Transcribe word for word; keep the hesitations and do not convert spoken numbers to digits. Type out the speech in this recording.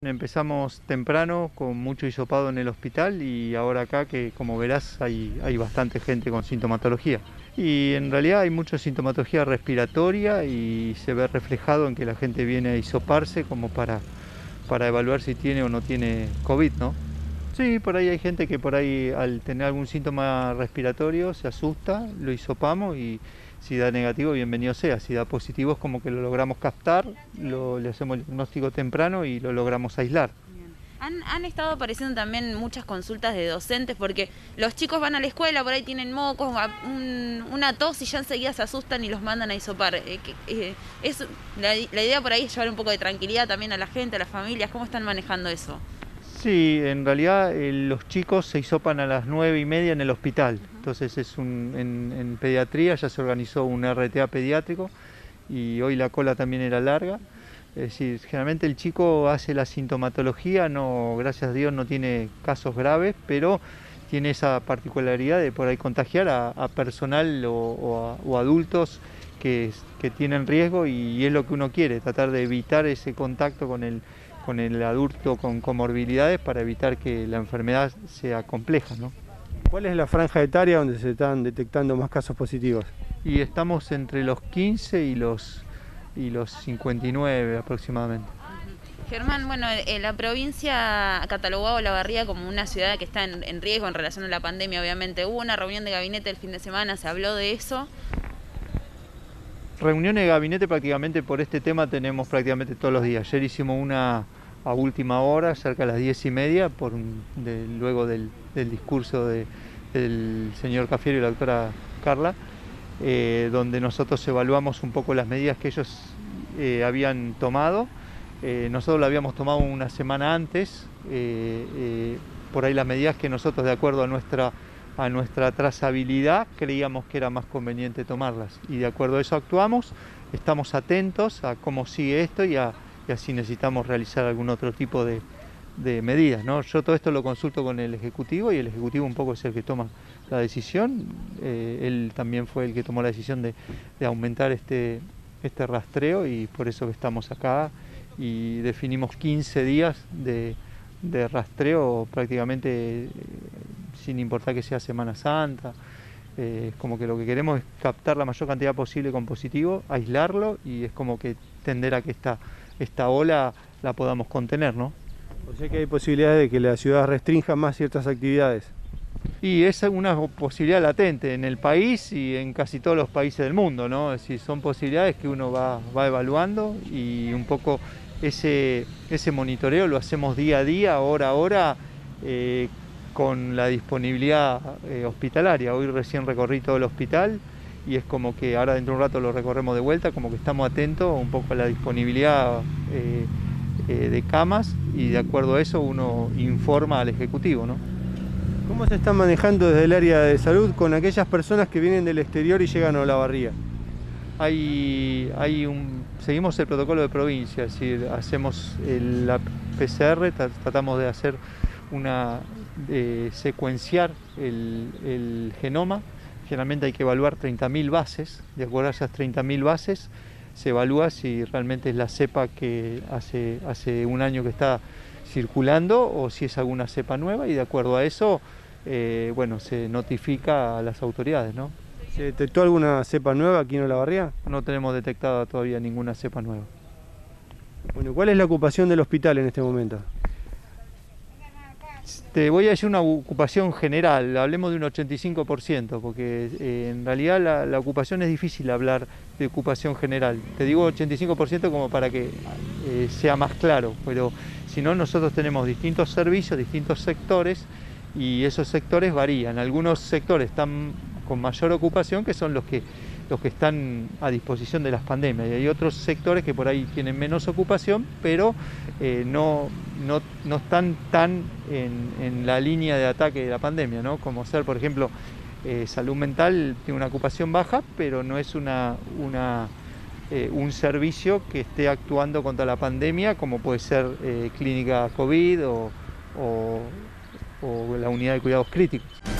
Empezamos temprano con mucho hisopado en el hospital y ahora acá que como verás hay, hay bastante gente con sintomatología. Y en realidad hay mucha sintomatología respiratoria y se ve reflejado en que la gente viene a hisoparse como para, para evaluar si tiene o no tiene COVID, ¿no? Sí, por ahí hay gente que por ahí al tener algún síntoma respiratorio se asusta, lo hisopamos y si da negativo, bienvenido sea. Si da positivo es como que lo logramos captar, lo, le hacemos el diagnóstico temprano y lo logramos aislar. Han, han estado apareciendo también muchas consultas de docentes porque los chicos van a la escuela, por ahí tienen mocos, un, una tos y ya enseguida se asustan y los mandan a hisopar. Eh, que, eh, es, la, la idea por ahí es llevar un poco de tranquilidad también a la gente, a las familias. ¿Cómo están manejando eso? Sí, en realidad eh, los chicos se hisopan a las nueve y media en el hospital. Uh-huh. Entonces es un, en, en pediatría ya se organizó un R T A pediátrico y hoy la cola también era larga. Es decir, generalmente el chico hace la sintomatología, no, gracias a Dios no tiene casos graves, pero tiene esa particularidad de por ahí contagiar a, a personal o, o, a, o adultos que, que tienen riesgo y es lo que uno quiere, tratar de evitar ese contacto con el con el adulto con comorbilidades para evitar que la enfermedad sea compleja, ¿no? ¿Cuál es la franja etaria donde se están detectando más casos positivos? Y estamos entre los quince y los, y los cincuenta y nueve aproximadamente. Germán, bueno, la provincia ha catalogado Olavarría como una ciudad que está en, en riesgo en relación a la pandemia, obviamente. Hubo una reunión de gabinete el fin de semana, se habló de eso. Reuniones de gabinete prácticamente por este tema tenemos prácticamente todos los días. Ayer hicimos una a última hora, cerca de las diez y media, por un, de, luego del, del discurso de, del señor Cafiero y la doctora Carla, eh, donde nosotros evaluamos un poco las medidas que ellos eh, habían tomado. Eh, nosotros lo habíamos tomado una semana antes, eh, eh, por ahí las medidas que nosotros, de acuerdo a nuestra a nuestra trazabilidad, creíamos que era más conveniente tomarlas y de acuerdo a eso actuamos, estamos atentos a cómo sigue esto y, a, y así necesitamos realizar algún otro tipo de, de medidas, ¿no? Yo todo esto lo consulto con el Ejecutivo y el Ejecutivo un poco es el que toma la decisión, eh, él también fue el que tomó la decisión de, de aumentar este, este rastreo y por eso que estamos acá y definimos quince días de, de rastreo prácticamente sin importar que sea Semana Santa, eh, es como que lo que queremos es captar la mayor cantidad posible con positivo, aislarlo y es como que tender a que esta, esta ola la podamos contener, ¿no? O sea que hay posibilidades de que la ciudad restrinja más ciertas actividades. Y es una posibilidad latente en el país y en casi todos los países del mundo, ¿no? Es decir, son posibilidades que uno va, va evaluando y un poco ese, ese monitoreo lo hacemos día a día, hora a hora, eh, con la disponibilidad eh, hospitalaria. Hoy recién recorrí todo el hospital y es como que ahora dentro de un rato lo recorremos de vuelta, como que estamos atentos un poco a la disponibilidad eh, eh, de camas y de acuerdo a eso uno informa al Ejecutivo, ¿no? ¿Cómo se está manejando desde el área de salud con aquellas personas que vienen del exterior y llegan a Olavarría? Hay, hay un, seguimos el protocolo de provincia, es decir, hacemos el, la P C R, tratamos de hacer una, de secuenciar el, el genoma. Generalmente hay que evaluar treinta mil bases, de acuerdo a esas treinta mil bases se evalúa si realmente es la cepa que hace, hace un año que está circulando o si es alguna cepa nueva y de acuerdo a eso, eh, bueno, se notifica a las autoridades, ¿no? ¿Se detectó alguna cepa nueva aquí en Olavarría? No tenemos detectada todavía ninguna cepa nueva. Bueno, ¿cuál es la ocupación del hospital en este momento? Te voy a decir una ocupación general, hablemos de un ochenta y cinco por ciento, porque eh, en realidad la, la ocupación es difícil hablar de ocupación general. Te digo ochenta y cinco por ciento como para que eh, sea más claro, pero si no nosotros tenemos distintos servicios, distintos sectores y esos sectores varían. Algunos sectores están con mayor ocupación que son los que, los que están a disposición de las pandemias y hay otros sectores que por ahí tienen menos ocupación, pero eh, no, no, no están tan en, en la línea de ataque de la pandemia, ¿no? Como ser, por ejemplo, eh, salud mental tiene una ocupación baja, pero no es una, una, eh, un servicio que esté actuando contra la pandemia, como puede ser eh, clínica COVID o, o, o la unidad de cuidados críticos.